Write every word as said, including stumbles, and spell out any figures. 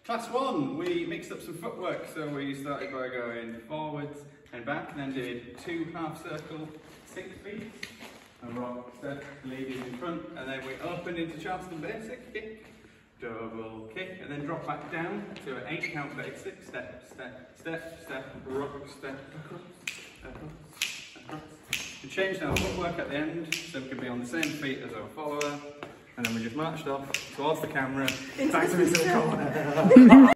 Class one, we mixed up some footwork, so we started by going forwards and back, and then did two half circle six feet, a rock step, leading in front, and then we opened into Charleston basic, kick, double kick, and then drop back down to an eight count basic, step, step, step, step, rock, step, across, across, across. We changed our footwork at the end, so we could be on the same feet as our follower, and then we just marched off towards the camera, back to the corner.